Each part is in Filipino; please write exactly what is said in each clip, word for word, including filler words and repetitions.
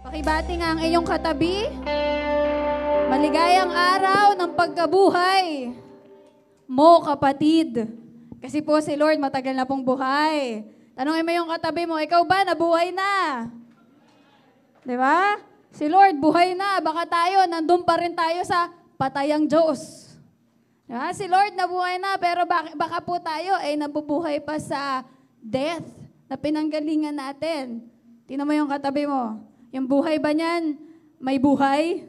Pakibati nga ang iyong katabi. Maligayang araw ng pagkabuhay mo, kapatid. Kasi po si Lord matagal na pong buhay. Tanungin mo yung katabi mo, ikaw ba nabuhay na? Di ba? Si Lord buhay na. Baka tayo, nandun pa rin tayo sa patayang Diyos. Di ba? Si Lord nabuhay na, pero baka, baka po tayo ay nabubuhay pa sa death na pinanggalingan natin. Tingnan mo yung katabi mo. Yung buhay ba niyan, may buhay?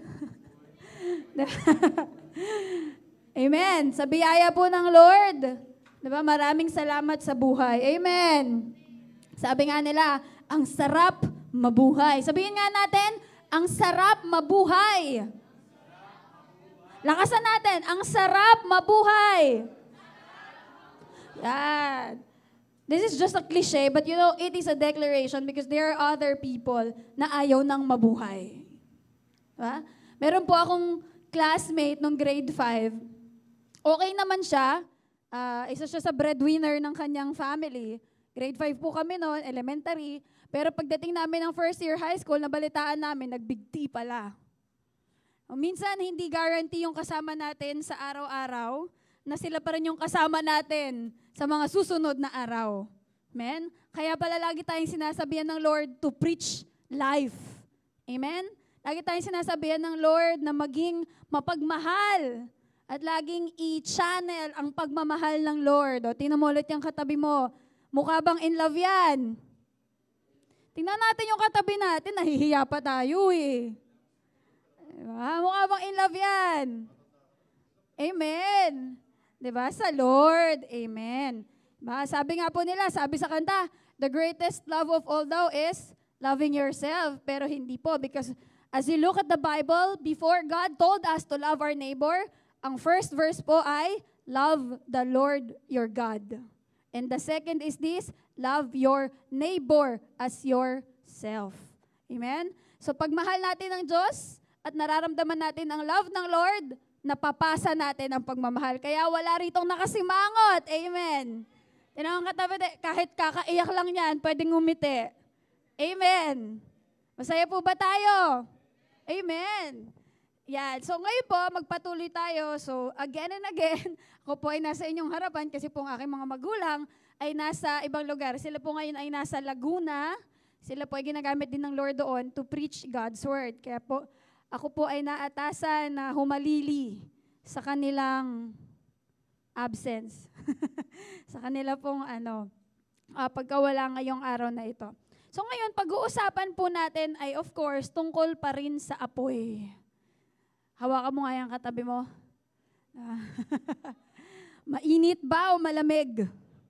Amen. Sa biyaya po ng Lord. Diba? Maraming salamat sa buhay. Amen. Sabi nga nila, ang sarap mabuhay. Sabihin nga natin, ang sarap mabuhay. Lakasan natin, ang sarap mabuhay. Yan. This is just a cliche, but you know, it is a declaration because there are other people na ayaw nang mabuhay. Diba? Meron po akong classmate nung grade five. Okay naman siya. Uh, isa siya sa breadwinner ng kanyang family. Grade five po kami noon, elementary. Pero pagdating namin ng first year high school, nabalitaan namin, nag-big T pala. O, minsan, hindi guarantee yung kasama natin sa araw-araw na sila pa rin yung kasama natin sa mga susunod na araw. Amen? Kaya pala lagi tayong sinasabihan ng Lord to preach life. Amen? Lagi tayong sinasabihan ng Lord na maging mapagmahal at laging i-channel ang pagmamahal ng Lord. O, tingnan mo ulit yung katabi mo. Mukha bang in love yan? Tingnan natin yung katabi natin, nahihiya pa tayo eh. Diba? Mukha bang in love yan? Amen. Diba? Sa Lord. Amen. Diba? Sabi nga po nila, sabi sa kanta, the greatest love of all daw is loving yourself. Pero hindi po, because as you look at the Bible, before God told us to love our neighbor, ang first verse po ay, love the Lord your God. And the second is this, love your neighbor as yourself. Amen? So pagmahal natin ng Diyos at nararamdaman natin ang love ng Lord, napapasa natin ang pagmamahal. Kaya wala ritong nakasimangot. Amen. Tinawang katabi, kahit kakaiyak lang yan, pwedeng umiti. Amen. Masaya po ba tayo? Amen. Yan. So ngayon po, magpatuloy tayo. So again and again, ako po ay nasa inyong harapan kasi po ang aking mga magulang ay nasa ibang lugar. Sila po ngayon ay nasa Laguna. Sila po ay ginagamit din ng Lord doon to preach God's word. Kaya po, ako po ay naatasan na humalili sa kanilang absence. Sa kanila pong ano, uh, pagkawala ngayong araw na ito. So ngayon, pag-uusapan po natin ay of course, tungkol pa rin sa apoy. Hawakan mo nga yung katabi mo. Mainit ba o malamig?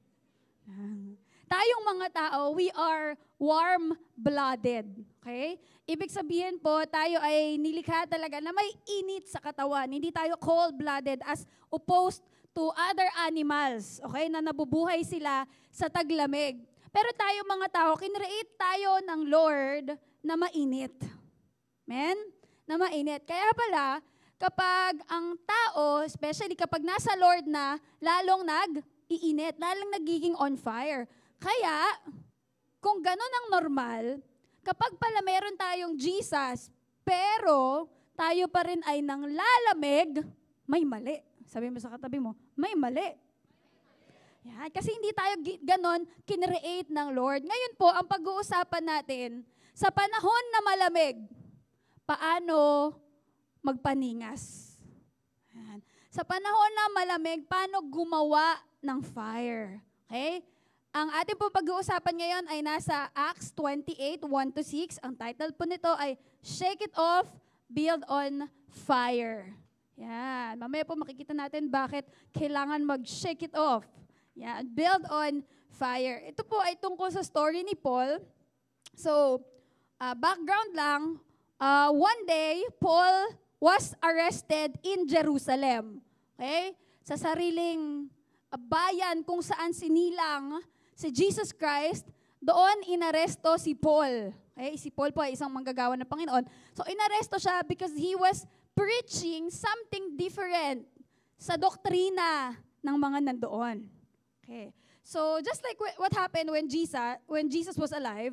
Tayong mga tao, we are warm-blooded. Okay? Ibig sabihin po, tayo ay nilikha talaga na may init sa katawan. Hindi tayo cold-blooded as opposed to other animals, okay, na nabubuhay sila sa taglamig. Pero tayo mga tao, kinreate tayo ng Lord na mainit. Amen? Na mainit. Kaya pala, kapag ang tao, especially kapag nasa Lord na, lalong nag-iinit, lalong nagiging on fire. Kaya, kung gano'n ang normal, kapag pala meron tayong Jesus, pero tayo pa rin ay nang lalamig, may mali. Sabi mo sa katabi mo, may mali. Yan, kasi hindi tayo ganon kinreate ng Lord. Ngayon po, ang pag-uusapan natin, sa panahon na malamig, paano magpaningas? Yan. Sa panahon na malamig, paano gumawa ng fire? Okay? Ang ating po pag-uusapan ngayon ay nasa Acts twenty-eight, one to six. Ang title po nito ay Shake It Off, Build on Fire. Yan. Mamaya po makikita natin bakit kailangan mag-shake it off. Yan. Build on fire. Ito po ay tungkol sa story ni Paul. So, uh, background lang, uh, one day, Paul was arrested in Jerusalem. Okay? Sa sariling uh, bayan kung saan sinilang si Jesus Christ, doon inaresto si Paul. Okay? Si Paul po ay isang manggagawa ng Panginoon. So, inaresto siya because he was preaching something different sa doktrina ng mga nandoon. Okay. So, just like what happened when Jesus, when Jesus was alive,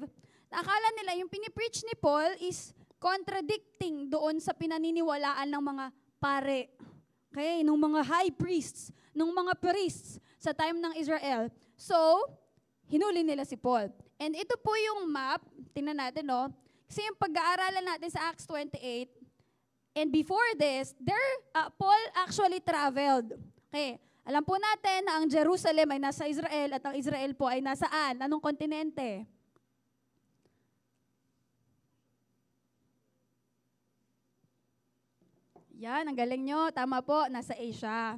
Akala nila yung pinipreach ni Paul is contradicting doon sa pinaniniwalaan ng mga pare. Okay, nung mga high priests, nung mga priests sa time ng Israel. So, hinuli nila si Paul. And ito po yung map, tingnan natin, no? Kasi yung pag-aaralan natin sa Acts twenty-eight, and before this, there, uh, Paul actually traveled. Okay, alam po natin na ang Jerusalem ay nasa Israel at ang Israel po ay nasaan? Anong kontinente? Yan, ang galing nyo. Tama po, nasa Asia.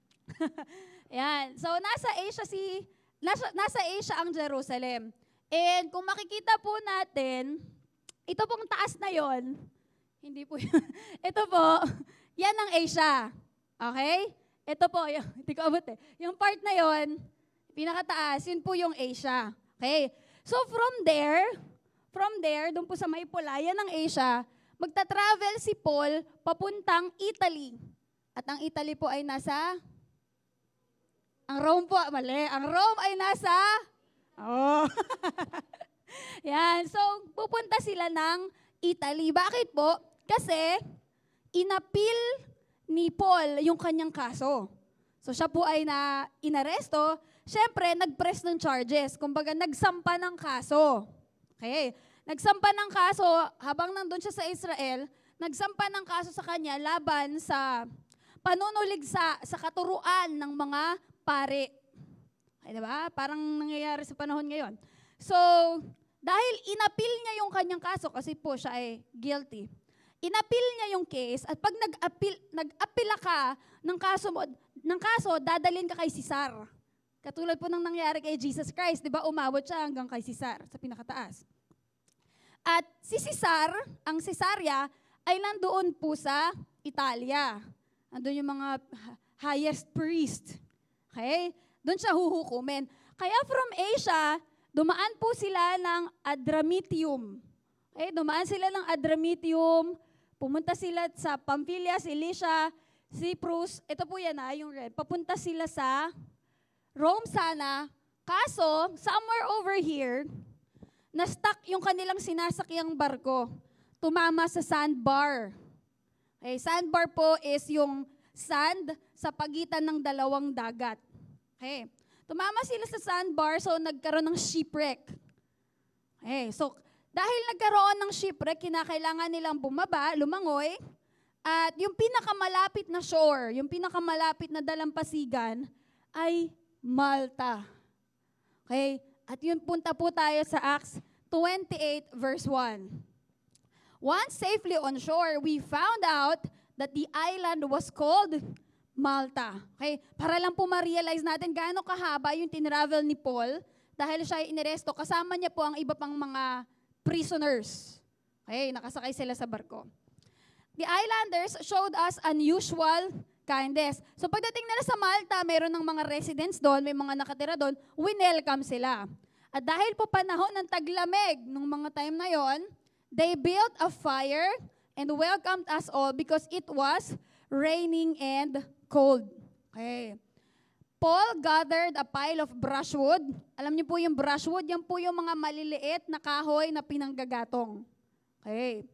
Yan. So, nasa Asia si, nasa, nasa Asia ang Jerusalem. And kung makikita po natin, ito pong taas na yon, hindi po yun. Ito po, yan ang Asia. Okay? Ito po, yung, hindi ko abot eh. Yung part na yon, pinakataas, yun po yung Asia. Okay? So from there, from there, doon po sa may pula, yan ang Asia, magta-travel si Paul papuntang Italy. At ang Italy po ay nasa, ang Rome po, mali, ang Rome ay nasa, oh, yan, so pupunta sila ng Italy. Bakit po? Kasi inapil ni Paul yung kanyang kaso. So siya po ay na inaresto, syempre nagpress ng charges, kumbaga nagsampa ng kaso. Okay, nagsampa ng kaso habang nandun siya sa Israel, nagsampa ng kaso sa kanya laban sa panunulig sa, sa katuruan ng mga pare. Ay, diba? Parang nangyayari sa panahon ngayon. So, dahil inapil niya yung kanyang kaso, kasi po siya ay guilty, inapil niya yung case, at pag nag-apil, nag-apila ka ng kaso mo, ng kaso, dadalhin ka kay Caesar. Katulad po ng nangyari kay Jesus Christ, di ba? Umabot siya hanggang kay Caesar, sa pinakataas. At si Caesar, ang Caesarea, ay nandoon po sa Italia. Nandoon yung mga highest priest. Okay? Doon siya huhukumin. Kaya from Asia, dumaan po sila ng Adramyttium. Okay? Dumaan sila ng Adramyttium, pumunta sila sa Pamphylia, Cilicia, Cyprus. Ito po yan ha, yung red. Papunta sila sa Rome sana. Kaso, somewhere over here, na-stuck yung kanilang sinasakyang barko. Tumama sa sandbar. Okay, sandbar po is yung sand sa pagitan ng dalawang dagat. Okay. Tumama sila sa sandbar, so nagkaroon ng shipwreck. Okay, so dahil nagkaroon ng shipwreck, kinakailangan nilang bumaba, lumangoy, at yung pinakamalapit na shore, yung pinakamalapit na dalampasigan, ay Malta. Okay, at yun punta po tayo sa Acts twenty-eight verse one. Once safely on shore, we found out that the island was called Malta. Okay? Para lang po ma-realize natin gaano kahaba yung tinravel ni Paul dahil siya ay iniresto. Kasama niya po ang iba pang mga prisoners. Okay? Nakasakay sila sa barko. The islanders showed us unusual kindness. So pagdating nila sa Malta, meron ng mga residents doon, may mga nakatira doon, winelcome sila. At dahil po panahon ng taglamig nung mga time na yon, they built a fire and welcomed us all because it was raining and cold. Okay. Paul gathered a pile of brushwood. Alam niyo po yung brushwood, yan po yung mga maliliit na kahoy na pinanggagatong. Okay.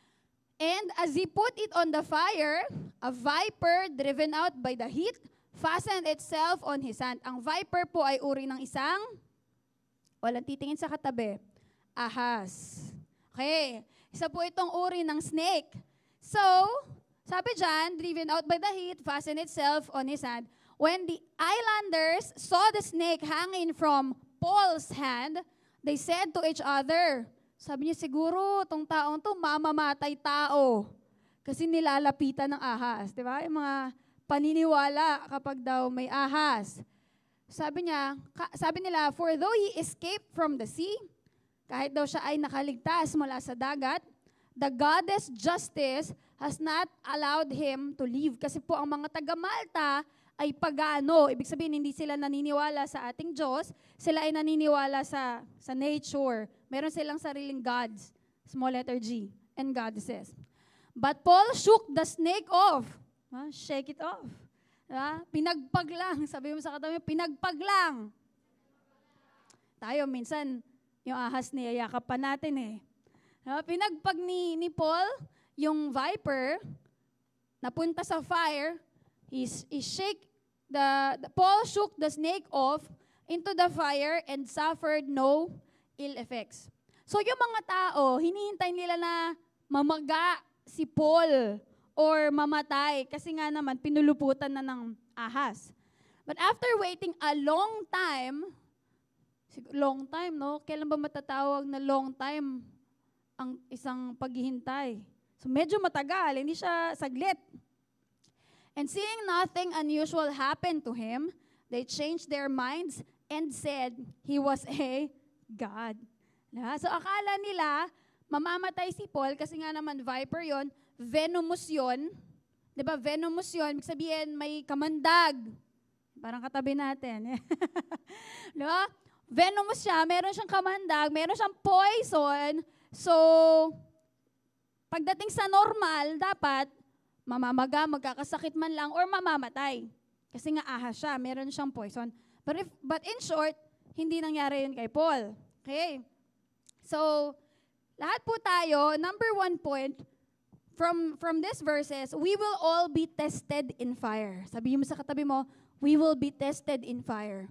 And as he put it on the fire, a viper driven out by the heat fastened itself on his hand. Ang viper po ay uri ng isang, walang titingin sa katabi, ahas. Okay. Isa po itong uri ng snake. So, sabi dyan, driven out by the heat, fastened itself on his hand. When the islanders saw the snake hanging from Paul's hand, they said to each other, sabi niya, siguro, itong taong to mamamatay tao. Kasi nilalapitan ng ahas. Di ba? Yung mga paniniwala kapag daw may ahas. Sabi niya, sabi nila, for though he escaped from the sea, kahit daw siya ay nakaligtas mula sa dagat, the goddess Justice has not allowed him to live. Kasi po ang mga taga-Malta ay pagano. Ibig sabihin, hindi sila naniniwala sa ating Diyos. Sila ay naniniwala sa, sa nature. Meron silang sariling gods. Small letter G. And goddesses. But Paul shook the snake off. Ha? Shake it off. Ha? Pinagpag lang. Sabi mo sa katabi, pinagpag lang. Tayo minsan, Yung ahas niyayakap pa natin eh. No? Pinagpag ni, ni Paul, yung viper, napunta sa fire, he, he shake the, the, Paul shook the snake off into the fire and suffered no ill effects. So yung mga tao, hinihintay nila na mamaga si Paul or mamatay kasi nga naman pinuluputan na ng ahas. But after waiting a long time, long time, no? Kailan ba matatawag na long time ang isang paghihintay? So medyo matagal, hindi siya saglit. And seeing nothing unusual happen to him, they changed their minds and said he was a god. So akala nila, mamamatay si Paul kasi nga naman viper yon, venomous yon. Diba, venomous yon, ibig sabihin may kamandag. Parang katabi natin. Diba? Venomous siya, meron siyang kamandag, meron siyang poison. So, pagdating sa normal, dapat mamamaga, magkakasakit man lang, or mamamatay. Kasi nga ahas siya, meron siyang poison. But, if, but in short, hindi nangyari yun kay Paul. Okay? So, lahat po tayo, number one point, from, from these verses, we will all be tested in fire. Sabihin mo sa katabi mo, we will be tested in fire.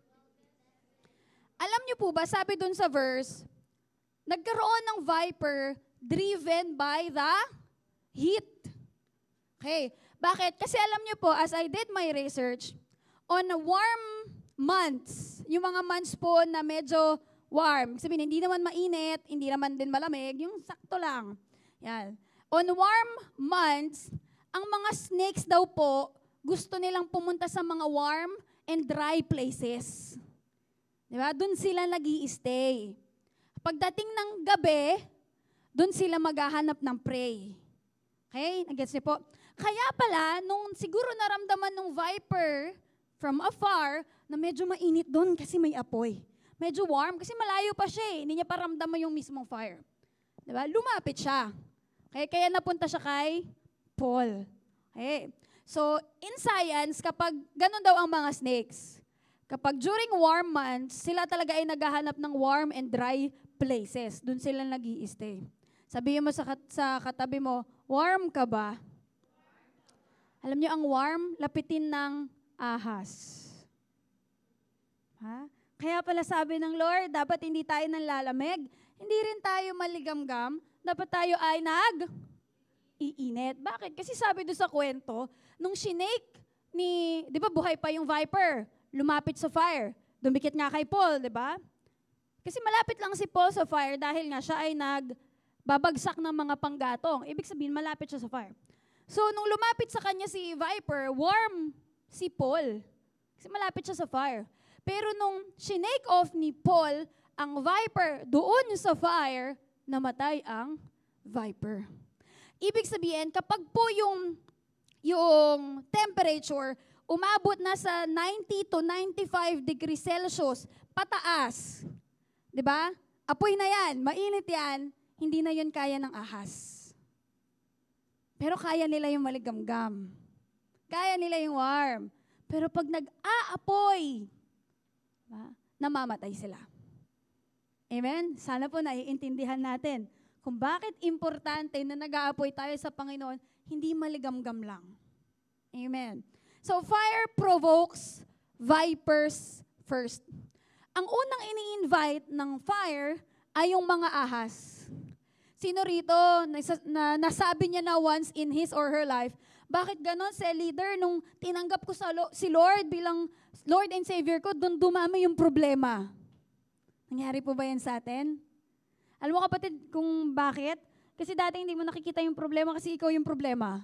Alam niyo po ba, sabi dun sa verse, nagkaroon ng viper driven by the heat. Okay. Bakit? Kasi alam niyo po, as I did my research, on warm months, yung mga months po na medyo warm, sabihin, hindi naman mainit, hindi naman din malamig, yung sakto lang. Yan. On warm months, ang mga snakes daw po, gusto nilang pumunta sa mga warm and dry places. Diba? Doon sila nag-i-stay. Pagdating ng gabi, doon sila maghahanap ng prey. Okay? Nag-gets niyo po? Kaya pala, nung siguro naramdaman ng viper from afar, na medyo mainit doon kasi may apoy. Medyo warm kasi malayo pa siya eh. Hindi niya paramdaman yung mismong fire. Diba? Lumapit siya. Okay? Kaya napunta siya kay Paul. Okay? So, in science, kapag ganun daw ang mga snakes, kapag during warm months, sila talaga ay naghahanap ng warm and dry places. Doon sila nag-i-stay. Sabihin mo sa, kat- sa katabi mo, warm ka ba? Alam niyo, ang warm, lapitin ng ahas. Ha? Kaya pala sabi ng Lord, dapat hindi tayo nanlalamig, hindi rin tayo maligamgam, dapat tayo ay nag-iinit. Bakit? Kasi sabi doon sa kwento, nung sinake ni, di ba buhay pa yung viper, lumapit sa fire, dumikit nga kay Paul, di ba? Kasi malapit lang si Paul sa fire dahil nga siya ay nagbabagsak ng mga panggatong. Ibig sabihin, malapit siya sa fire. So, nung lumapit sa kanya si viper, warm si Paul. Kasi malapit siya sa fire. Pero nung sinake off ni Paul ang viper doon sa fire, namatay ang viper. Ibig sabihin, kapag po yung, yung temperature umabot na sa ninety to ninety-five degrees Celsius, pataas, di ba? Apoy na yan, mainit yan, hindi na yun kaya ng ahas. Pero kaya nila yung maligamgam. Kaya nila yung warm. Pero pag nag-aapoy, diba, namamatay sila. Amen? Sana po naiintindihan natin kung bakit importante na nag-aapoy tayo sa Panginoon, hindi maligamgam lang. Amen. So, fire provokes vipers first. Ang unang ini-invite ng fire ay yung mga ahas. Sino rito na, na nasabi niya na once in his or her life, bakit ganon, si leader, nung tinanggap ko sa lo, si Lord bilang Lord and Savior ko, doon dumami yung problema. Nangyari po ba yan sa atin? Alam mo kapatid kung bakit? Kasi dati hindi mo nakikita yung problema kasi ikaw yung problema.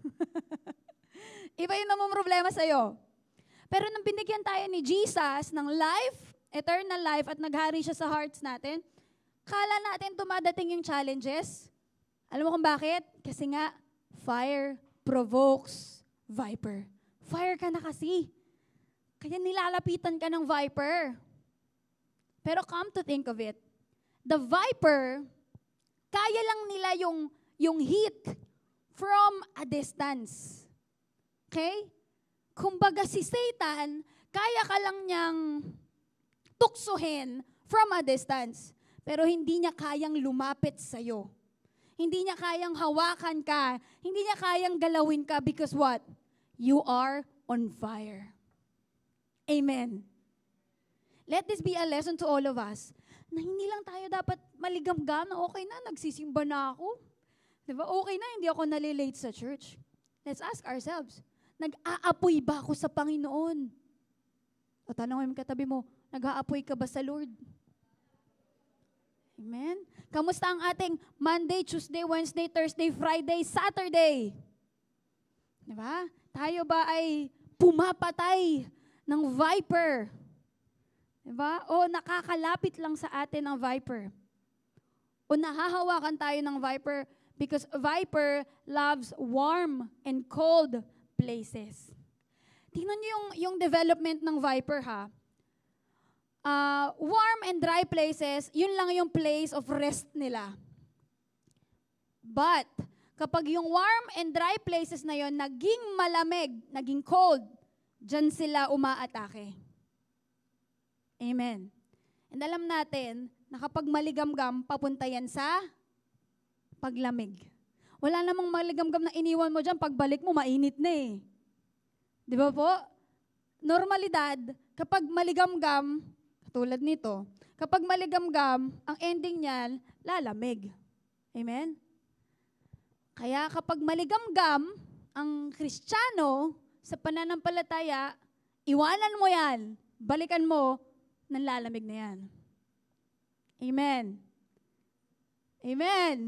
Iba yung namang problema sa'yo. Pero nung binigyan tayo ni Jesus ng life, eternal life, at naghari siya sa hearts natin, kala natin dumadating yung challenges. Alam mo kung bakit? Kasi nga, fire provokes viper. Fire ka na kasi. Kaya nilalapitan ka ng viper. Pero come to think of it, the viper, kaya lang nila yung, yung heat from a distance. Okay? Kumbaga si Satan, kaya ka lang niyang tuksuhin from a distance. pero hindi niya kayang lumapit sa'yo. Hindi niya kayang hawakan ka. Hindi niya kayang galawin ka because what? You are on fire. Amen. Let this be a lesson to all of us na hindi lang tayo dapat maligamgam na okay na, nagsisimba na ako. Diba? Okay na, hindi ako nalilate sa church. Let's ask ourselves, nag-aapoy ba ako sa Panginoon? O tanongin mo katabi mo, nag-aapoy ka ba sa Lord? Amen? Kamusta ang ating Monday, Tuesday, Wednesday, Thursday, Friday, Saturday? Diba? Tayo ba ay pumapatay ng viper? Diba? O nakakalapit lang sa atin ang viper? O nahahawakan tayo ng viper because viper loves warm and cold places. Tingnan niyo yung, yung development ng viper ha. Uh, warm and dry places, yun lang yung place of rest nila. But, kapag yung warm and dry places na yun, naging malamig, naging cold, dyan sila umaatake. Amen. And alam natin, na kapag maligamgam, papunta yan sa paglamig. Wala namang maligamgam na iniwan mo dyan, pagbalik mo, mainit na eh. Di ba po? Normalidad, kapag maligamgam, tulad nito, kapag maligamgam, ang ending niyan, lalamig. Amen? Kaya kapag maligamgam, ang Kristiyano sa pananampalataya, iwanan mo yan, balikan mo, nanlalamig na yan. Amen. Amen.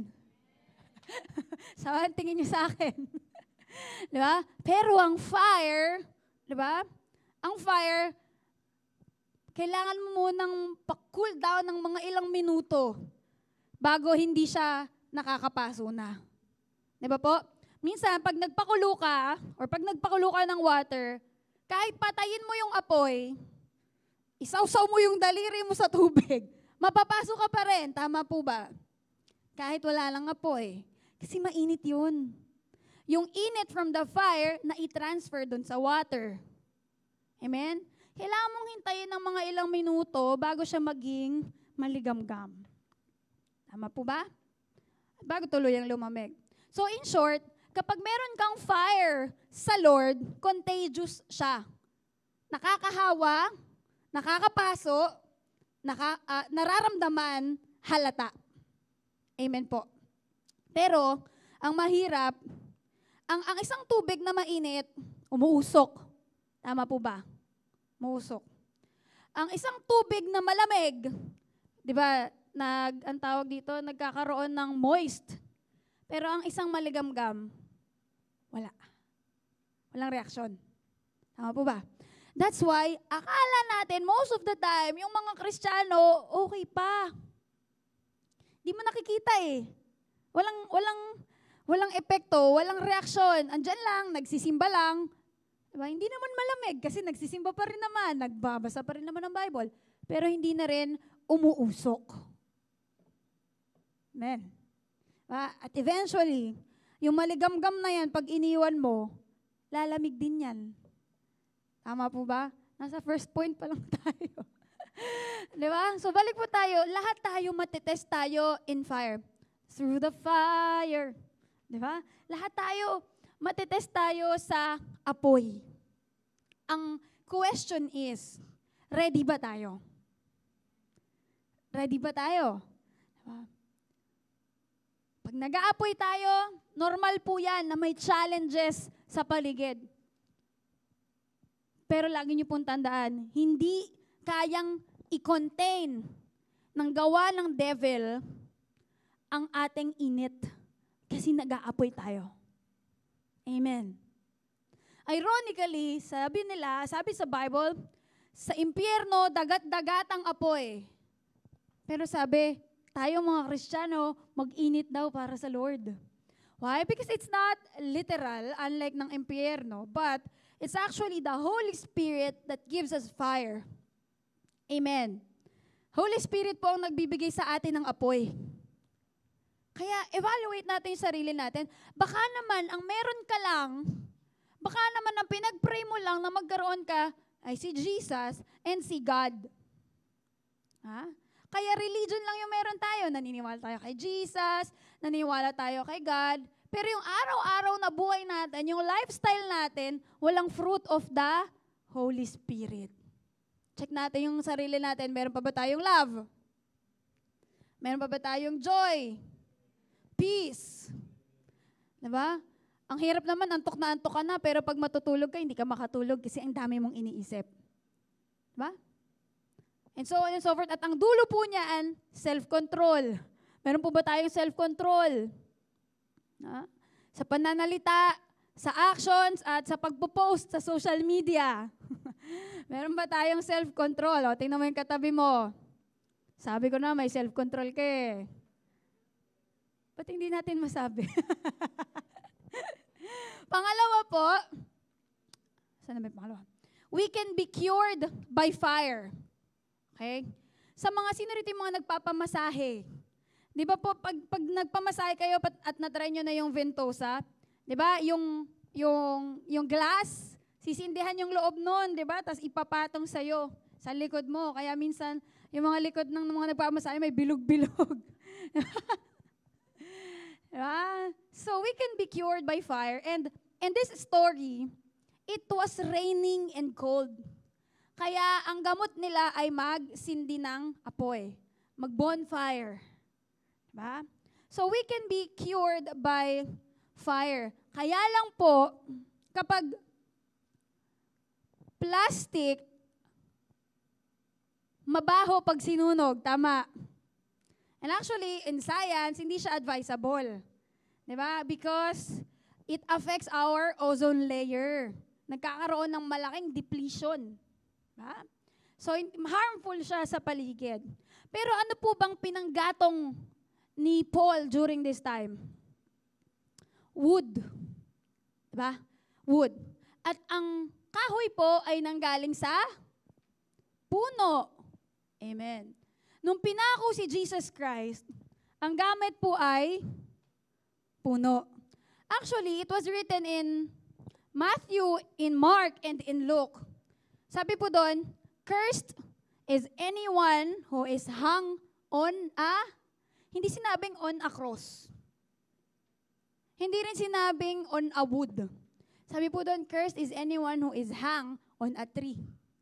Saan tingin niyo sa akin? Di ba? Pero ang fire, di ba? Ang fire, kailangan mo munang pa-cool down ng mga ilang minuto bago hindi siya nakakapaso na. Di ba po? Minsan, pag nagpakulo ka, or pag nagpakulo ka ng water, kahit patayin mo yung apoy, isawsaw mo yung daliri mo sa tubig, mapapasok ka pa rin. Tama po ba? Kahit wala lang apoy. Kasi mainit yun. Yung init from the fire na i-transfer dun sa water. Amen? Kailangan mong hintayin ng mga ilang minuto bago siya maging maligamgam. Tama po ba? Bago tuluyang lumamig. So in short, kapag meron kang fire sa Lord, contagious siya. Nakakahawa, nakakapaso, naka, uh, nararamdaman, halata. Amen po. Pero, ang mahirap, ang, ang isang tubig na mainit, umuusok. Tama po ba? Umuusok. Ang isang tubig na malamig, di ba, nag, ang tawag dito, nagkakaroon ng moist. Pero ang isang maligamgam, wala. Walang reaksyon. Tama po ba? That's why, akala natin, most of the time, yung mga Kristiyano, okay pa. Di mo nakikita eh. Walang, walang, walang epekto, walang reaksyon. Andyan lang, nagsisimba lang. Diba? Hindi naman malamig kasi nagsisimba pa rin naman, nagbabasa pa rin naman ng Bible. Pero hindi na rin umuusok. Amen. Diba? At eventually, yung maligamgam na yan, pag iniwan mo, lalamig din yan. Tama po ba? Nasa first point pa lang tayo. Diba? So balik po tayo, lahat tayo matitest tayo in fire. Through the fire. Diba? Lahat tayo matitest tayo sa apoy. Ang question is, ready ba tayo? Ready ba tayo? Diba? Pag nag-aapoy tayo, normal po yan na may challenges sa paligid. Pero lagi niyo pong tandaan, hindi kayang i-contain ng gawa ng devil ang ating init kasi nag-aapoy tayo. Amen. Ironically, sabi nila, sabi sa Bible, sa impyerno, dagat-dagat ang apoy. Pero sabi, tayo mga Kristiyano, mag-init daw para sa Lord. Why? Because it's not literal, unlike ng impyerno, but it's actually the Holy Spirit that gives us fire. Amen. Holy Spirit po ang nagbibigay sa atin ng apoy. Kaya evaluate natin yung sarili natin. Baka naman, ang meron ka lang, baka naman ang pinag-pray mo lang na magkaroon ka ay si Jesus and si God. Ha? Kaya religion lang yung meron tayo. Naniniwala tayo kay Jesus, naniniwala tayo kay God. Pero yung araw-araw na buhay natin, yung lifestyle natin, walang fruit of the Holy Spirit. Check natin yung sarili natin. Meron pa ba tayong love? Meron pa ba tayong joy? Peace? Diba? Ang hirap naman, antok na antok ka na, pero pag matutulog ka, hindi ka makatulog kasi ang dami mong iniisip. Diba? And so on and so forth. At ang dulo po niyan, self-control. Meron po ba tayong self-control? Ha? Sa pananalita, sa actions, at sa pagpo-post sa social media. Meron ba tayong self-control? O, tingnan mo yung katabi mo. Sabi ko na, may self-control ka eh. Ba't hindi natin masabi? Pangalawa po, saan na may pangalawa? We can be cured by fire. Okay? Sa mga sino rito yung mga nagpapamasahe? Di ba po, pag, pag nagpamasahe kayo at, at natry nyo na yung ventosa, di ba, yung, yung, yung glass, sisindihan yung loob nun, di ba? Tapos ipapatong sa'yo, sa likod mo. Kaya minsan, yung mga likod ng mga nagpapamasahe may bilog-bilog. Diba? So we can be cured by fire. And in this story, it was raining and cold. Kaya ang gamot nila ay magsindi ng apoy. Mag-bonfire. Diba? So we can be cured by fire. Kaya lang po, kapag plastic, mabaho pag sinunog, tama. And actually, in science, hindi siya advisable. Diba? Because it affects our ozone layer. Nagkakaroon ng malaking depletion. Diba? So, harmful siya sa paligid. Pero ano po bang pinanggatong ni Paul during this time? Wood. Diba? Wood. At ang kahoy po ay nanggaling sa puno. Amen. Nung pinako si Jesus Christ, ang gamit po ay puno. Actually, it was written in Matthew, in Mark, and in Luke. Sabi po doon, cursed is anyone who is hung on a, hindi sinabing on a cross. Hindi rin sinabing on a wood. Sabi po doon, cursed is anyone who is hung on a tree.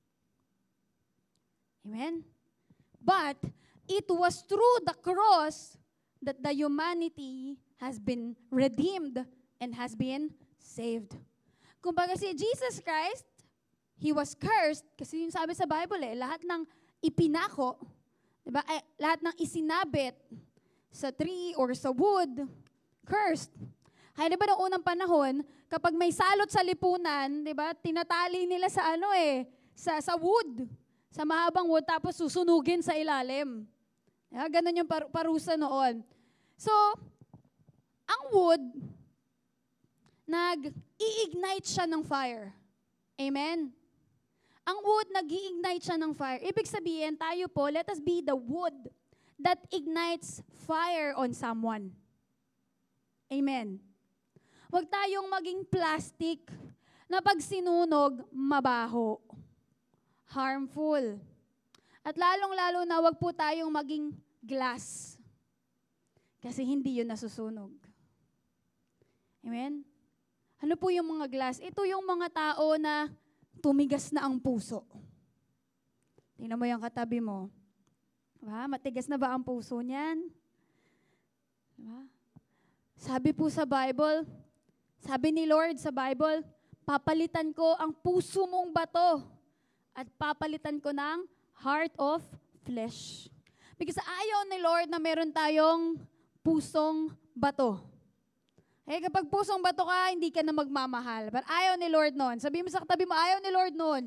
Amen? But it was through the cross that the humanity has been redeemed and has been saved. Kumbaga si Jesus Christ, He was cursed, kasi yung sabi sa Bible eh, lahat ng ipinako, diba? Ay, lahat ng isinabit sa tree or sa wood, cursed. Kaya diba noong unang panahon, kapag may salot sa lipunan, diba, tinatali nila sa ano eh, sa, sa wood. Sa mahabang wood, tapos susunugin sa ilalim. Yeah, ganun yung par- parusa noon. So, ang wood, nag-i-ignite siya ng fire. Amen? Ang wood, nag-i-ignite siya ng fire. Ibig sabihin, tayo po, let us be the wood that ignites fire on someone. Amen? Huwag tayong maging plastic na pag sinunog, mabaho. Harmful. At lalong-lalo na wag po tayong maging glass. Kasi hindi yun nasusunog. Amen? Ano po yung mga glass? Ito yung mga tao na tumigas na ang puso. Tingnan mo yung katabi mo. Diba? Matigas na ba ang puso niyan? Diba? Sabi po sa Bible, sabi ni Lord sa Bible, papalitan ko ang puso mong bato at papalitan ko ng heart of flesh. Because ayaw ni Lord na meron tayong pusong bato. Eh, kapag pusong bato ka, hindi ka na magmamahal. But ayaw ni Lord noon. Sabihin mo sa katabi mo, ayaw ni Lord noon.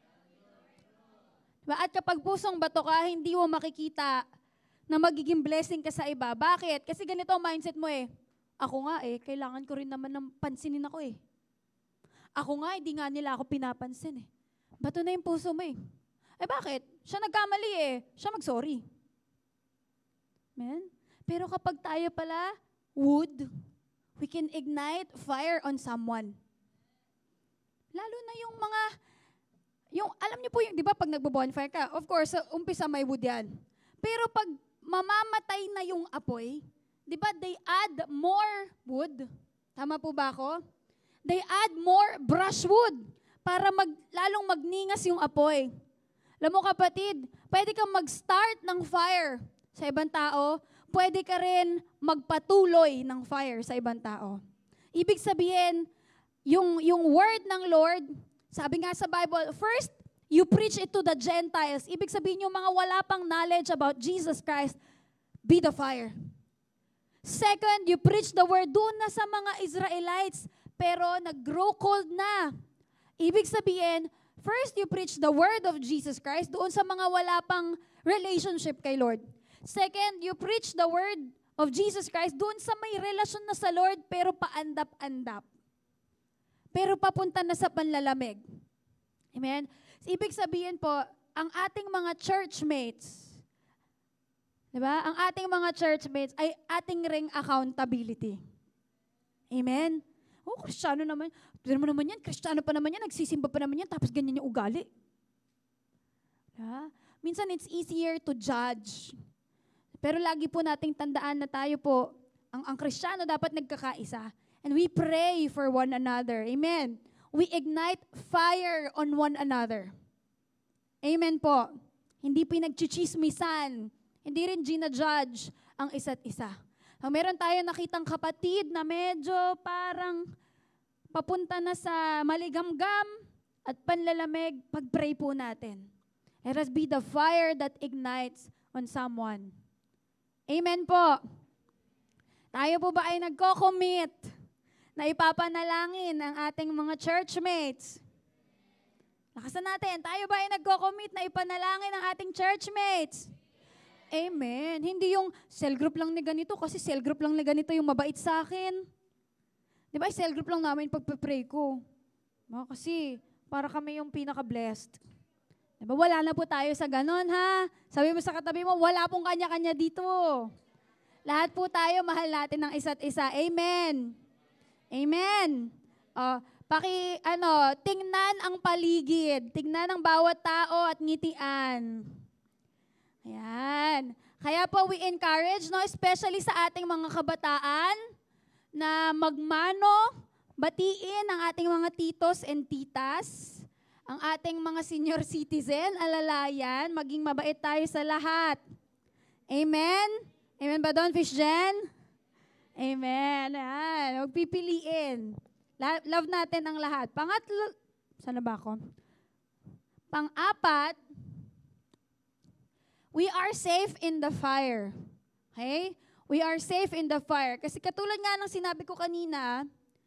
Diba? At kapag pusong bato ka, hindi mo makikita na magiging blessing ka sa iba. Bakit? Kasi ganito ang mindset mo eh. Ako nga eh, kailangan ko rin naman ng pansinin ako eh. Ako nga, hindi nga nila ako pinapansin eh. Bato na yung puso mo eh. Eh bakit? Siya nagkamali eh. Siya mag-sorry. Amen? Pero kapag tayo pala, wood, we can ignite fire on someone. Lalo na yung mga, yung, alam niyo po yung, di ba pag nagbo-bonfire ka, of course, sa umpisa may wood yan. Pero pag mamamatay na yung apoy, di ba they add more wood? Tama po ba ako? They add more brushwood para mag, lalong magningas yung apoy. Alam mo kapatid, pwede kang mag-start ng fire sa ibang tao, pwede ka rin magpatuloy ng fire sa ibang tao. Ibig sabihin, yung, yung word ng Lord, sabi nga sa Bible, first, you preach it to the Gentiles. Ibig sabihin yung mga wala pang knowledge about Jesus Christ, be the fire. Second, you preach the word doon na sa mga Israelites, pero nag-grow cold na. Ibig sabihin, first, you preach the word of Jesus Christ doon sa mga wala pang relationship kay Lord. Second, you preach the word of Jesus Christ doon sa may relasyon na sa Lord, pero paandap-andap. Pero papunta na sa panlalamig. Amen? Ibig sabihin po, ang ating mga churchmates, di ba? Ang ating mga churchmates ay ating ring accountability. Amen? Oh, Kristiyano naman. Pero mo naman yan, Kristiyano pa naman yan, nagsisimba pa naman yan, tapos ganyan yung ugali. Yeah? Minsan it's easier to judge. Pero lagi po nating tandaan na tayo po, ang, ang Kristiyano dapat nagkakaisa. And we pray for one another. Amen. We ignite fire on one another. Amen po. Hindi pinagchichismisan. Hindi rin gina-judge ang isa't isa. So, meron tayo nakitang kapatid na medyo parang papunta na sa maligamgam at panlalamig, pag-pray po natin. Let us be the fire that ignites on someone. Amen po. Tayo po ba ay nagko-commit na ipapanalangin ang ating mga churchmates? Lakasan natin. Tayo ba ay nagko-commit na ipanalangin ang ating churchmates? Amen. Hindi yung cell group lang ni ganito kasi cell group lang ni ganito yung mabait sa akin. Di ba, cell group lang namin pagpe-pray ko. Kasi para kami yung pinaka-blessed. Di ba, wala na po tayo sa ganon, ha? Sabi mo sa katabi mo, wala pong kanya-kanya dito. Lahat po tayo, mahal natin ng isa't isa. Amen. Amen. Uh, paki, ano, tingnan ang paligid. Tingnan ang bawat tao at ngitian. Ayan. Kaya po we encourage, no, especially sa ating mga kabataan, na magmano, batiin ang ating mga titos and titas, ang ating mga senior citizen, alalayan, maging mabait tayo sa lahat. Amen? Amen ba doon, Fish Jen? Amen. Ayan. Huwag pipiliin. Love natin ang lahat. Pangatlo, sana ba ako? Pang-apat, we are safe in the fire. Okay? We are safe in the fire. Kasi katulad nga ng sinabi ko kanina,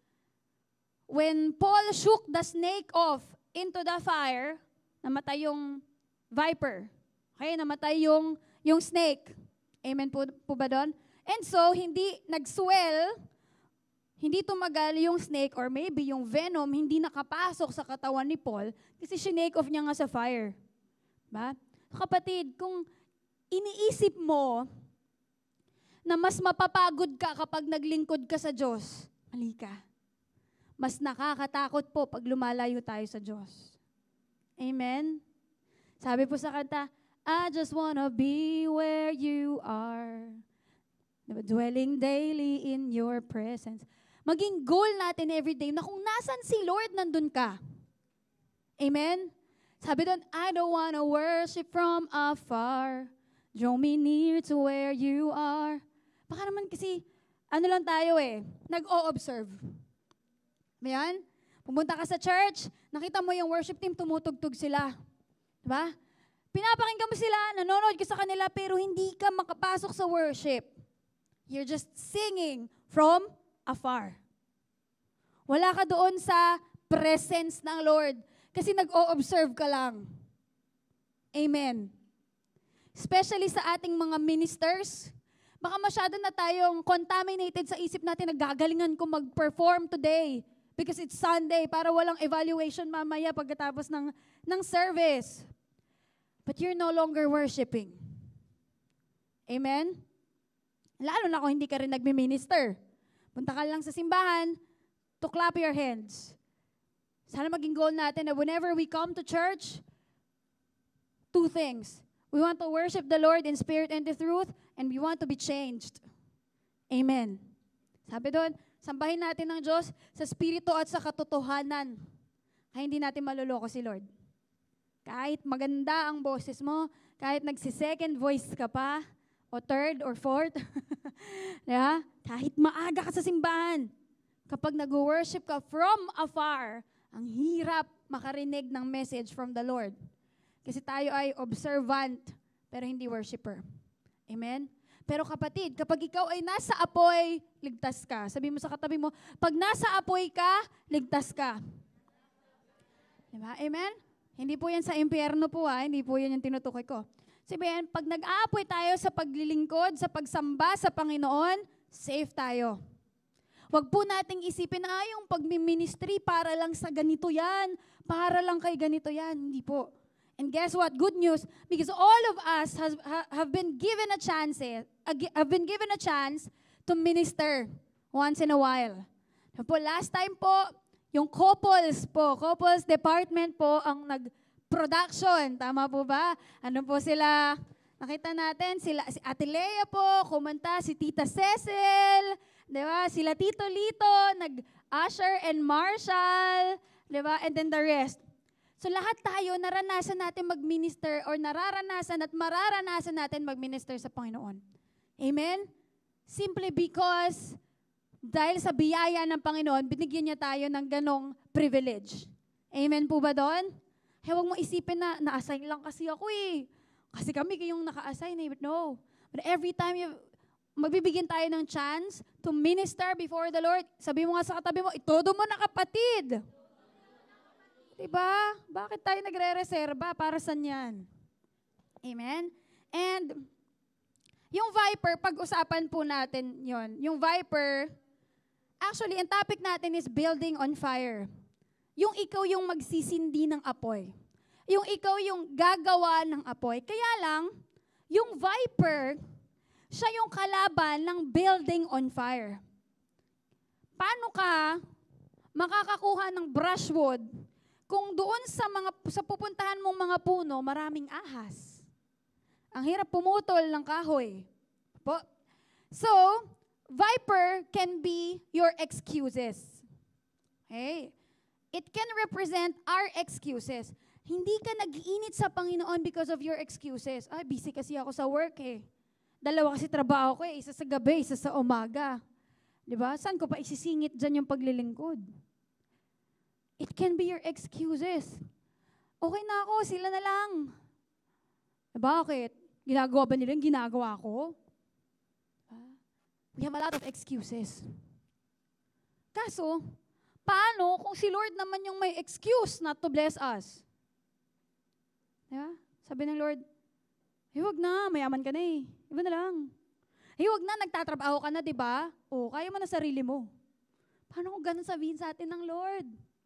when Paul shook the snake off into the fire, namatay yung viper. Okay? Namatay yung, yung snake. Amen po, po ba doon? And so, hindi nag-swell, hindi tumagal yung snake or maybe yung venom hindi nakapasok sa katawan ni Paul kasi sinake off niya nga sa fire. Ba? Kapatid, kung iniisip mo na mas mapapagod ka kapag naglingkod ka sa Diyos, mali ka. Mas nakakatakot po pag lumalayo tayo sa Diyos. Amen? Sabi po sa kanta, I just wanna be where you are, dwelling daily in your presence. Maging goal natin everyday na kung nasan si Lord, nandun ka. Amen? Sabi doon, I don't wanna worship from afar. Draw me near to where you are. Baka naman kasi, ano lang tayo eh, nag-o-observe. Ayan? Pumunta ka sa church, nakita mo yung worship team, tumutugtog sila. Diba? Pinapakinggan mo sila, nanonood ka sa kanila, pero hindi ka makapasok sa worship. You're just singing from afar. Wala ka doon sa presence ng Lord kasi nag-o-observe ka lang. Amen. Especially sa ating mga ministers, baka masyado na tayong contaminated sa isip natin, naggagalingan ko mag-perform today because it's Sunday para walang evaluation mamaya pagkatapos ng, ng service. But you're no longer worshiping. Amen? Lalo na kung hindi ka rin nagmi-minister. Punta ka lang sa simbahan to clap your hands. Sana maging goal natin na whenever we come to church, two things. We want to worship the Lord in spirit and in truth, and we want to be changed. Amen. Sabi doon, sambahin natin ng Diyos sa spirito at sa katotohanan. Kaya hindi natin maluloko si Lord. Kahit maganda ang boses mo, kahit nagsi-second voice ka pa, o third or fourth, yeah? Kahit maaga ka sa simbahan, kapag nag-worship ka from afar, ang hirap makarinig ng message from the Lord. Kasi tayo ay observant, pero hindi worshiper. Amen? Pero kapatid, kapag ikaw ay nasa apoy, ligtas ka. Sabi mo sa katabi mo, pag nasa apoy ka, ligtas ka. Diba? Amen? Hindi po yan sa impyerno po ha, hindi po yan yung tinutukoy ko. Sabihin, pag nag-aapoy tayo sa paglilingkod, sa pagsamba sa Panginoon, safe tayo. Huwag po nating isipin na ah, yung pagmi-ministry para lang sa ganito yan, para lang kay ganito yan. Hindi po. And guess what? Good news, because all of us has, ha, have been given a chance, eh, have been given a chance to minister once in a while. So po, last time po, yung couples po, couples department po ang nag-production. Tama po ba? Ano po sila? Nakita natin, sila, si Ate Lea po, kumanta, si Tita Cecil, di ba? Sila Tito Lito, nag-Usher and Marshall, di ba? And then the rest. So lahat tayo, naranasan natin mag-minister or nararanasan at mararanasan natin mag-minister sa Panginoon. Amen? Simply because dahil sa biyaya ng Panginoon, binigyan niya tayo ng ganong privilege. Amen po ba doon? Hey, huwag mo isipin na, na-assign lang kasi ako eh. Kasi kami kayong naka-assign eh. But no. But every time you, magbibigyan tayo ng chance to minister before the Lord, sabi mo nga sa katabi mo, itodo mo na kapatid. Diba? Bakit tayo nagre-reserva? Para saan yan? Amen? And, yung Viper, pag-usapan po natin yon. Yung Viper, actually, ang topic natin is building on fire. Yung ikaw yung magsisindi ng apoy. Yung ikaw yung gagawa ng apoy. Kaya lang, yung Viper, siya yung kalaban ng building on fire. Paano ka makakakuha ng brushwood kung doon sa mga sa pupuntahan mong mga puno, maraming ahas? Ang hirap pumutol ng kahoy. Po. So, Viper can be your excuses. Okay? It can represent our excuses. Hindi ka nag-iinit sa Panginoon because of your excuses. Ay, busy kasi ako sa work eh. Dalawa kasi trabaho ko eh. Isa sa gabi, isa sa umaga. Diba? Saan ko pa isisingit dyan yung paglilingkod? It can be your excuses. Okay na ako, sila na lang. Bakit? Ginagawa ba nila yung ginagawa ko? We have a lot of excuses. Kaso, paano kung si Lord naman yung may excuse not to bless us? Diba? Sabi ng Lord, hey, wag na, mayaman ka na eh. Iba na lang. Hey, wag na, nagtatrabaho ka na, diba? O, kaya mo na sarili mo. Paano kung ganun sabihin sa atin ng Lord?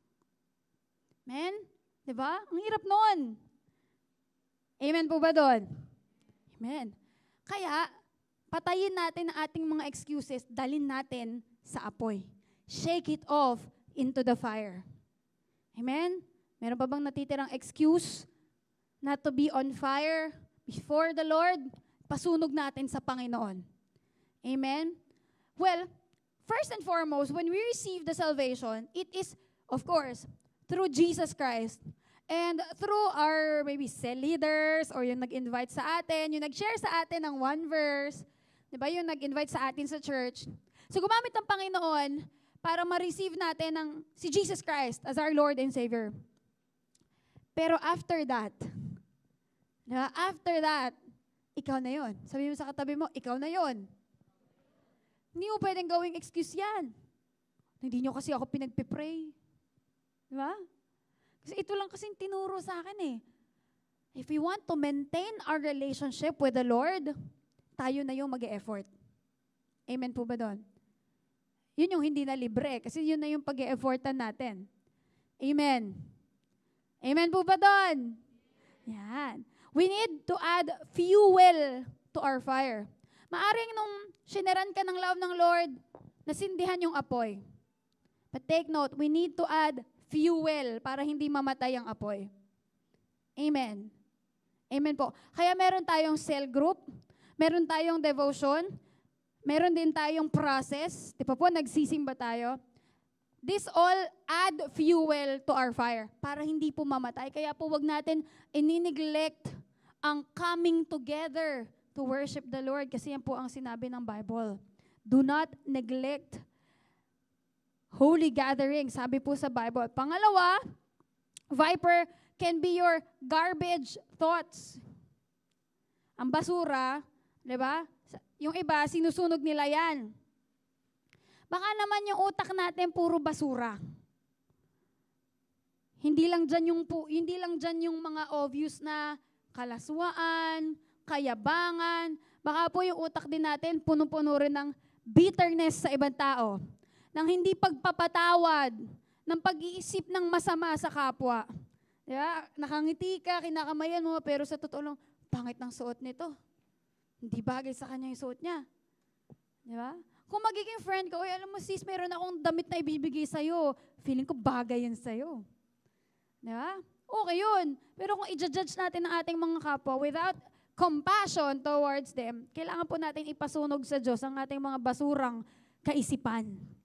Men? Diba? Ang hirap nun. Amen po ba doon? Amen. Kaya, patayin natin ang ating mga excuses, dalhin natin sa apoy. Shake it off into the fire. Amen? Meron pa bang natitirang excuse not to be on fire before the Lord? Pasunog natin sa Panginoon. Amen? Well, first and foremost, when we receive the salvation, it is, of course, through Jesus Christ. And through our maybe cell leaders or yung nag-invite sa atin, yung nag-share sa atin ng one verse, di ba, yung nag-invite sa atin sa church. So gumamit ng Panginoon para ma-receive natin ng si Jesus Christ as our Lord and Savior. Pero after that, di ba, after that, ikaw na yon. Sabi mo sa katabi mo, ikaw na yon. Hindi mo pwedeng gawing excuse yan. Hindi nyo kasi ako pinagpipray. Di ba? Kasi ito lang kasing tinuro sa akin eh. If we want to maintain our relationship with the Lord, tayo na yung mag-e-effort. Amen po ba doon? Yun yung hindi na libre, kasi yun na yung pag-e-effortan natin. Amen. Amen po ba doon? Yan. We need to add fuel to our fire. Maaring nung sineran ka ng love ng Lord, nasindihan yung apoy. But take note, we need to add fuel para hindi mamatay ang apoy. Amen. Amen po. Kaya meron tayong cell group, meron tayong devotion, meron din tayong process. Di ba po, nagsisimba tayo. This all add fuel to our fire para hindi po mamatay. Kaya po wag natin inineglect ang coming together to worship the Lord kasi yan po ang sinabi ng Bible. Do not neglect holy gathering, sabi po sa Bible. Pangalawa, viper can be your garbage thoughts. Ang basura, di ba? Yung iba, sinusunog nila yan. Baka naman yung utak natin puro basura. Hindi lang dyan yung, hindi lang dyan yung mga obvious na kalaswaan, kayabangan. Baka po yung utak din natin puno-puno rin ng bitterness sa ibang tao. Ng hindi pagpapatawad, ng pag-iisip ng masama sa kapwa. Diba? Nakangiti ka, kinakamayan mo, pero sa totoo lang, pangit ng suot nito. Hindi bagay sa kanya yung suot niya. Diba? Kung magiging friend ka, oy, alam mo sis, meron akong damit na ibibigay sa'yo. Feeling ko bagay yan sa'yo. Diba? Okay yun. Pero kung i-judge natin ang ating mga kapwa without compassion towards them, kailangan po natin ipasunog sa Diyos ang ating mga basurang kaisipan.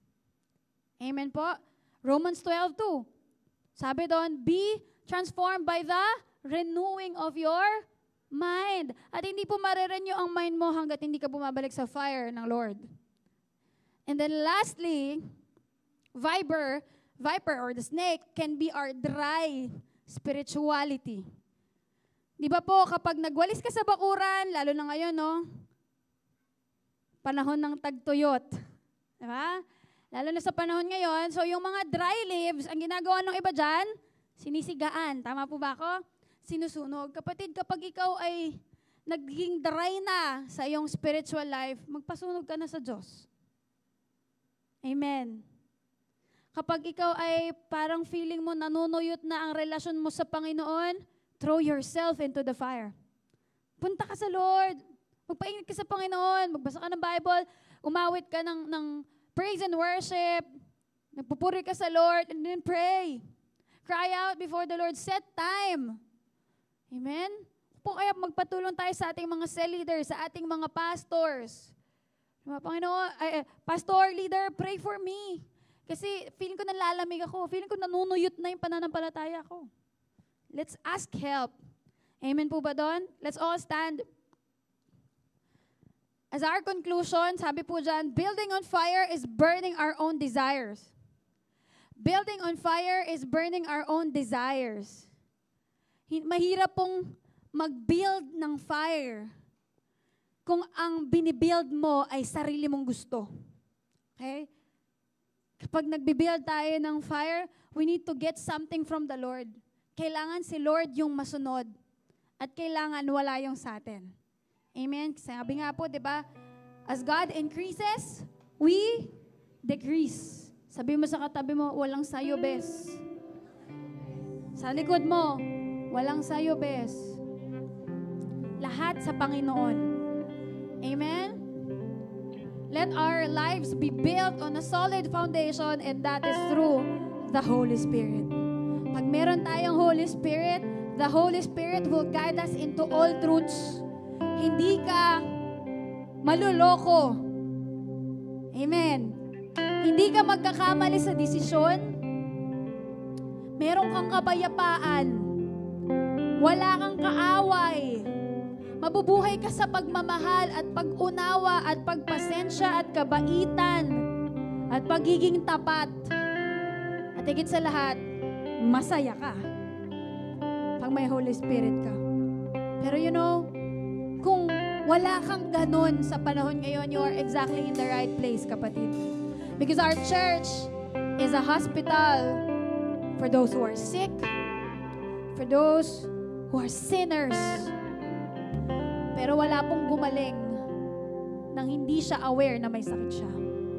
Amen po? Romans twelve two. Sabi doon, be transformed by the renewing of your mind. At hindi po marirenew ang mind mo hanggat hindi ka bumabalik sa fire ng Lord. And then lastly, viper, viper or the snake can be our dry spirituality. Di ba po, kapag nagwalis ka sa bakuran, lalo na ngayon, no? Panahon ng tagtuyot. Di ba? Lalo na sa panahon ngayon, so yung mga dry leaves, ang ginagawa ng iba dyan, sinisigaan. Tama po ba ako? Sinusunog. Kapatid, kapag ikaw ay naging dry na sa iyong spiritual life, magpasunog ka na sa Diyos. Amen. Kapag ikaw ay parang feeling mo nanunuyot na ang relasyon mo sa Panginoon, throw yourself into the fire. Punta ka sa Lord. Magpaingat ka sa Panginoon. Magbasa ka ng Bible. Umawit ka ng, ng praise and worship. Nagpupuri ka sa Lord and then pray. Cry out before the Lord. Set time. Amen? Po kaya magpatulong tayo sa ating mga cell leaders, sa ating mga pastors. Diba, Panginoon, ay, pastor, leader, pray for me. Kasi feeling ko nalalamig ako. Feeling ko nanunuyot na yung pananampalataya ko. Let's ask help. Amen po ba doon? Let's all stand. As our conclusion, sabi po dyan, building on fire is burning our own desires. Building on fire is burning our own desires. Mahirap pong mag-build ng fire kung ang binibuild mo ay sarili mong gusto. Okay? Kapag nagbibuild tayo ng fire, we need to get something from the Lord. Kailangan si Lord yung masunod. At kailangan wala yung sa atin. Amen? Sabi nga po, di ba? As God increases, we decrease. Sabi mo sa katabi mo, walang sayo, bes. Sa likod mo, walang sayo, bes. Lahat sa Panginoon. Amen? Let our lives be built on a solid foundation, and that is through the Holy Spirit. Pag meron tayong Holy Spirit, the Holy Spirit will guide us into all truths. Hindi ka maluloko. Amen. Hindi ka magkakamali sa desisyon. Meron kang kapayapaan. Wala kang kaaway. Mabubuhay ka sa pagmamahal at pag-unawa at pagpasensya at kabaitan at pagiging tapat. At higit sa lahat, masaya ka pag may Holy Spirit ka. Pero you know, kung wala kang ganun sa panahon ngayon, you are exactly in the right place, kapatid. Because our church is a hospital for those who are sick, for those who are sinners. Pero wala pong gumaling nang hindi siya aware na may sakit siya.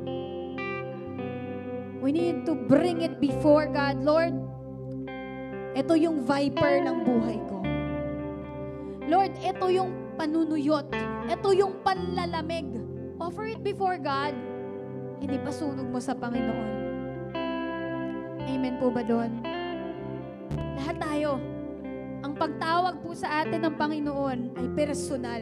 We need to bring it before God. Lord, ito yung viper ng buhay ko. Lord, ito yung panunuyot. Ito yung panlalamig. Offer it before God. Hindi pasunog mo sa Panginoon. Amen po ba doon? Lahat tayo. Ang pagtawag po sa atin ng Panginoon ay personal.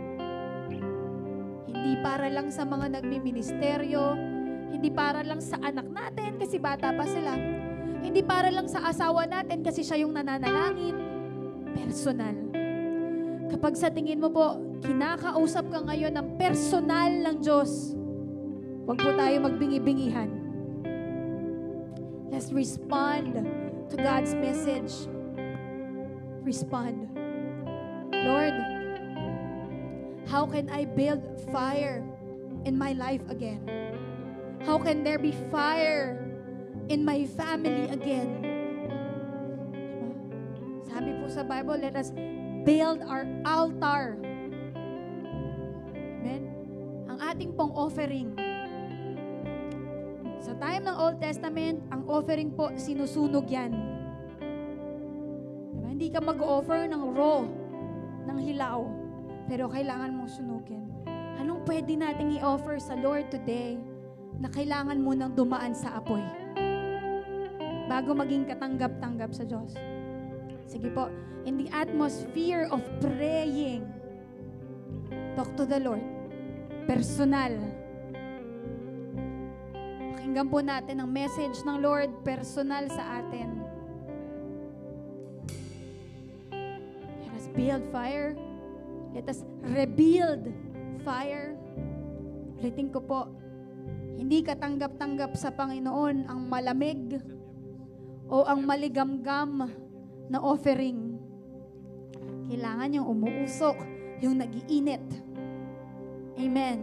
Hindi para lang sa mga nagmiministeryo, hindi para lang sa anak natin kasi bata pa sila, hindi para lang sa asawa natin kasi siya yung nananalangin. Personal. Kapag sa tingin mo po, kinakausap ka ngayon ng personal ng Diyos, huwag po tayo magbingi-bingihan. Let's respond to God's message. Respond. Lord, how can I build fire in my life again? How can there be fire in my family again? Sabi po sa Bible, let us build our altar. Amen? Ang ating pong offering. Sa time ng Old Testament, ang offering po, sinusunog yan. Diba? Hindi ka mag-offer ng raw, ng hilaw, pero kailangan mong sunugin. Anong pwede nating i-offer sa Lord today na kailangan mo nang dumaan sa apoy bago maging katanggap-tanggap sa Diyos? Sige po, in the atmosphere of praying, talk to the Lord. Personal. Pakinggan po natin ang message ng Lord, personal sa atin. Let us build fire. Let us rebuild fire. Ulitin ko po, hindi katanggap-tanggap sa Panginoon ang malamig o ang maligamgam na offering. Kailangan yung umuusok, yung nag-iinit. Amen.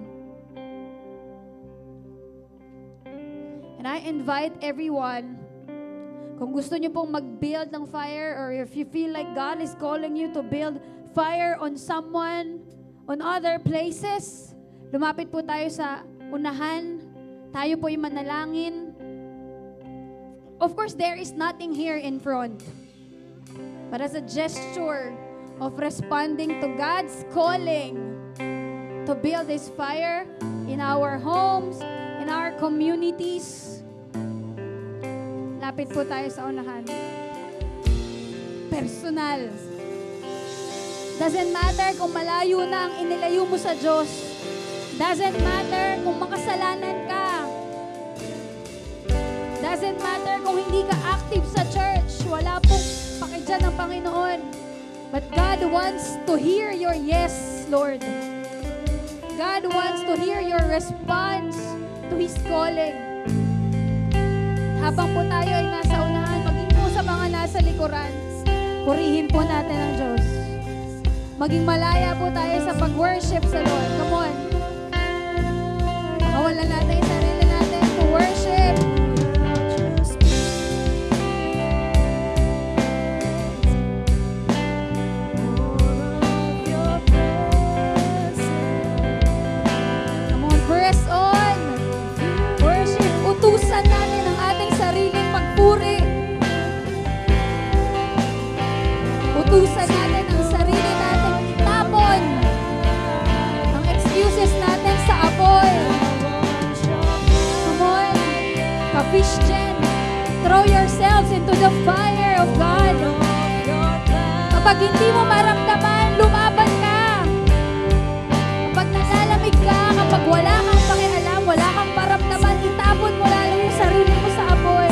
And I invite everyone, kung gusto niyo pong mag-build ng fire, or if you feel like God is calling you to build fire on someone, on other places, lumapit po tayo sa unahan. Tayo po yung manalangin. Of course, there is nothing here in front. But as a gesture of responding to God's calling to build this fire in our homes, in our communities, lapit po tayo sa unahan. Personal. Doesn't matter kung malayo na ang inilayo mo sa Diyos. Doesn't matter kung makasalanan ka. Doesn't matter kung hindi ka active sa church. Wala pong pakidyan ng Panginoon. But God wants to hear your yes, Lord. God wants to hear your response to His calling. Habang po tayo ay nasa unahan, maging po sa mga nasa likuran, purihin po natin ang Diyos. Maging malaya po tayo sa pag-worship sa Lord. Come on. Mawalan natin yung sarili natin to worship. Come on, press on. Worship. Utusan natin ang ating sariling pagpuri. Utusan natin ang sarili natin itapon ang excuses natin sa apoy. Come on, ka-fish gen, throw yourselves into the fire of God. Kapag hindi mo maramdaman, lumaban ka. Kapag nalalamig ka, kapag wala kang pakialam, wala kang paramdaman, itapon mo lalo yung sarili mo sa apoy.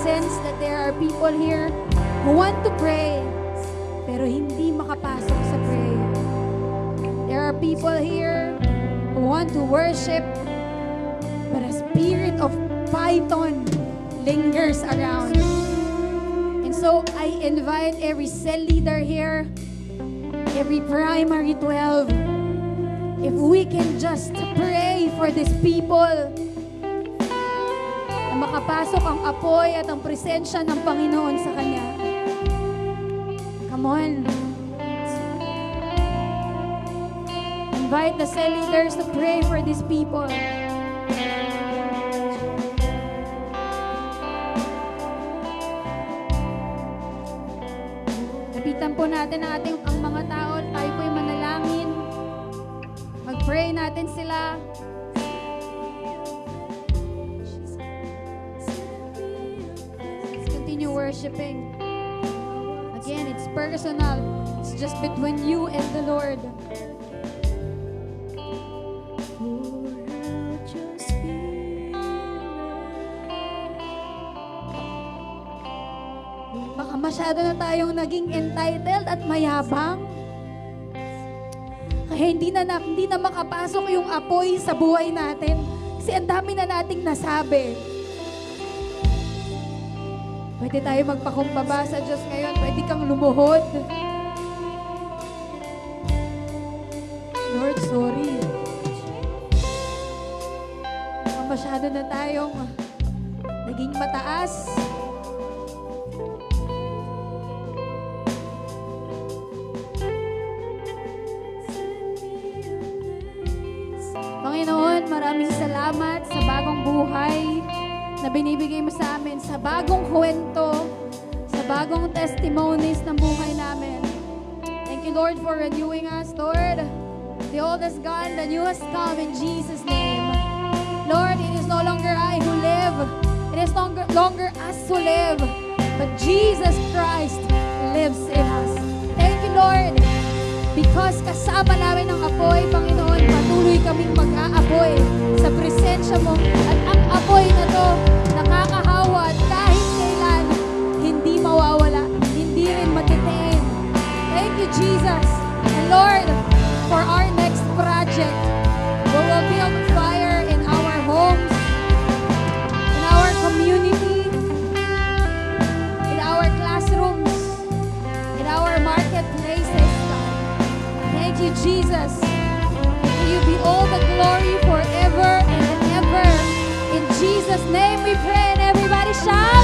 sense that there are people here who want to pray, pero hindi makapasok sa prayer. There are people here who want to worship, but a spirit of python lingers around. And so I invite every cell leader here, every primary twelve, if we can just pray for these people, na makapasok ang apoy at ang presensya ng Panginoon sa Kanya. Come on. Invite the cell leaders to pray for these people. Lapitan po natin ang ating ang mga tao. Tayo po'y manalangin. Mag-pray natin sila. Let's continue worshiping. Again, it's personal. It's just between you and the Lord. Baka masyado na tayong naging entitled at mayabang. Kaya hindi na, na, hindi na makapasok yung apoy sa buhay natin. Kasi ang dami na nating nasabi. Pwede tayo magpakumbaba sa Diyos ngayon. Pwede kang lumuhod. Lord, sorry. Baka masyado na tayong naging mataas. Panginoon, maraming salamat sa bagong buhay na binibigay mo sa amin, sa bagong kwento, sa bagong testimonies ng buhay namin. Thank you, Lord, for renewing us, Lord. The old has gone, the new has come in Jesus' name. Lord, it is no longer I who live. It is longer, longer us who live, but Jesus Christ lives in us. Thank you, Lord. Because kasama namin ang apoy, Panginoon, patuloy kaming mag-aapoy sa presensya mo. At ang apoy na to, nakakahawa at kahit kailan, hindi mawawala, hindi rin matitiin. Thank you, Jesus. And Lord, for our next project, we will build fire in our homes, in our community, in our classrooms, in our marketplaces. Thank you, Jesus. To you be all the glory forever and ever. In Jesus' name we pray, and everybody shout.